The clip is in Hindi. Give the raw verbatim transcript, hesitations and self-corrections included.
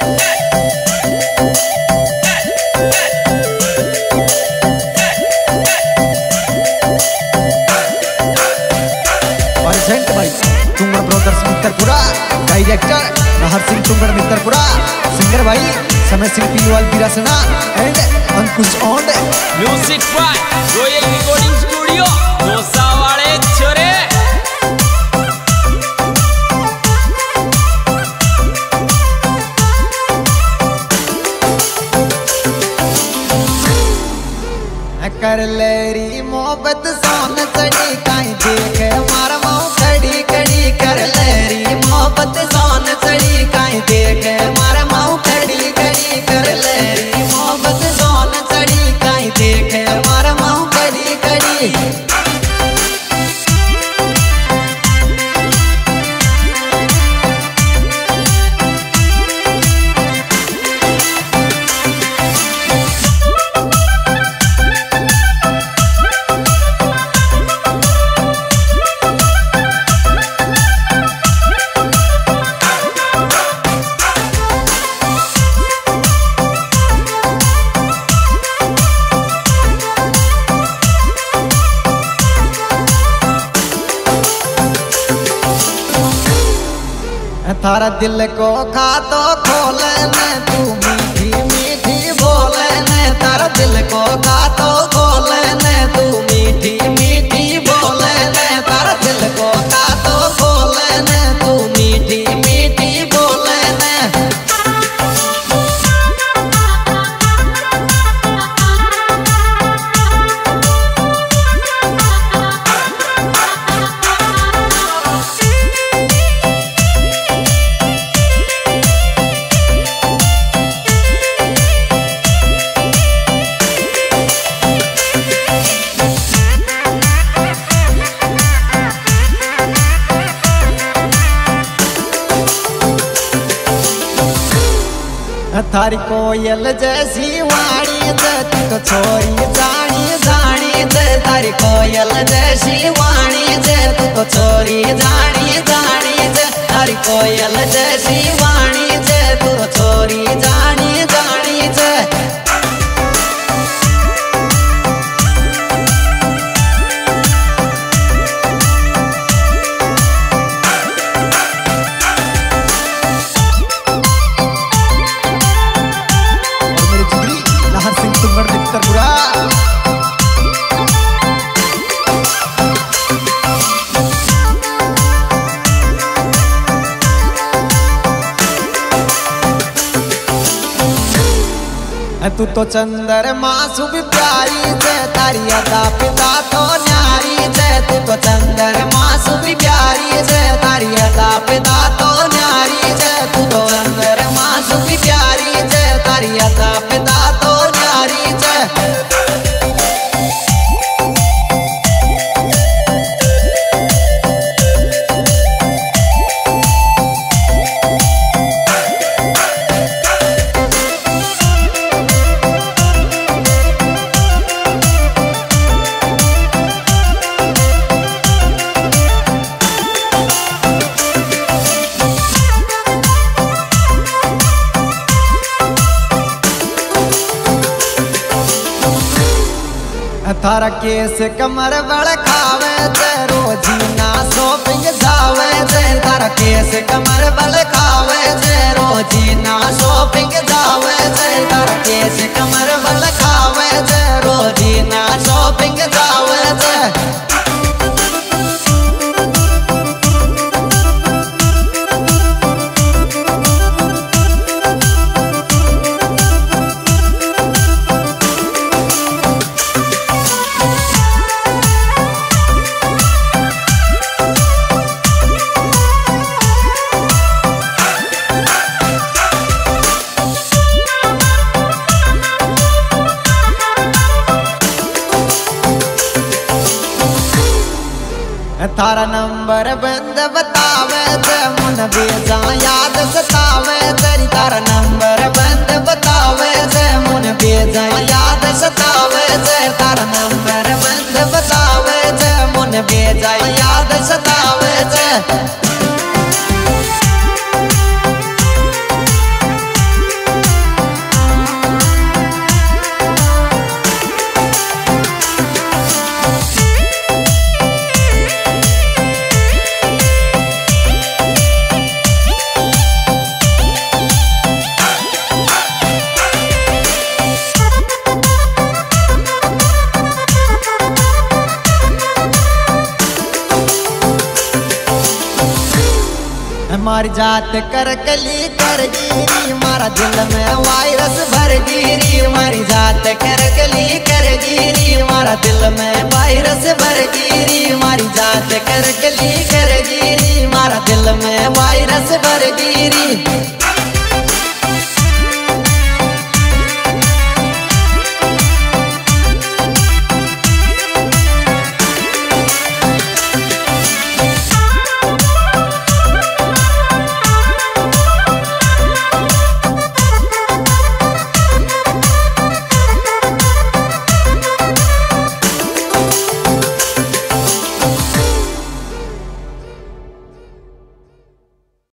मित्रपुरा, डायरेक्टर नहर सिंह तुंगड़ मित्रपुरा, सिंगर भाई समय सिंह पीवाल बिरासना एंड अंकुश ओंड। Music by royal recording studio Dausa वाले छोरे। कर लेरी मोहब्बत सोन चढ़ी काई देख मार माऊ खड़ी खड़ी। कर लेरी मोहब्बत सोन चढ़ी काई देख मार माऊ खड़ी खड़ी। कर लेरी मोहब्बत सोन चढ़ी काई देख मार माऊ खड़ी खड़ी। थारा दिल को खा तो खोले न तू मीठी मीठी बोले न। तारा दिल को खा तो खोले न तू मीठी मीठी बोले न। तारा दिल को खा तो खोले न तू मीठी मीठी बोले न। थारी कोयल जैसी वाणी दे तू तो छोरी जानी जानी दे। तारी कोयल जैसी वाणी दे तू तो छोरी जानी जानी दे। तारी कोयल जैसी वाणी दे तू तो छोरी जानी जानी दे। तू तो चंद्रमा सुबह प्यारी जे। तारी अदा पिता तो न्यारी जे। तू तो चंद्रमा सुबह प्यारी जे। तारी अदा पिता तो न्यारी जे। तू तो चंद्रमा सुबह प्यारी जे। तारी अदा पिता तो न्यारी जे। थारा केस कमर बड़ खावे जे। रोजीना शॉपिंग जावे जे। तारा केस कमर बड़ खावे जे। रोजीना शॉपिंग जावे जे। तारा केस कमर बड़ खावे जे। रोजीना शॉपिंग जावे जे। थारा नंबर बंद बतावे जे। मन बेजा याद सतावे तेरी। तारा नंबर बंद बतावे जे। मन बेजा याद सतावे जे। तारा नंबर बंद बतावे जे। मन बेजा याद सतावे जे। जात कर कली कर गिरी मारा दिल में वायरस भर गिरी मारी जात कर कली कर गिरी मारा दिल में वायरस भर गिरी मारी जात कर कली कर गिरी मारा दिल में वायरस भर गिरी।